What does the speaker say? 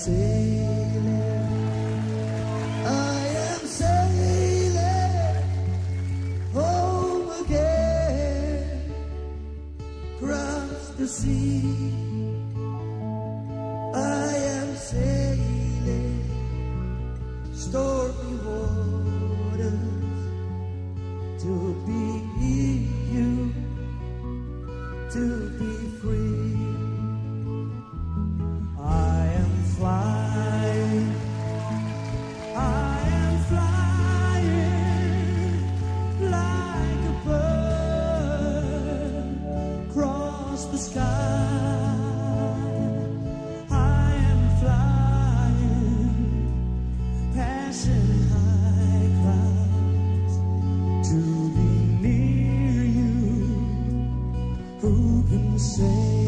sailing, I am sailing home again, across the sea. I am sailing stormy waters to be you, to be free. I am flying like a bird across the sky. I am flying, passing high clouds to be near you. Who can say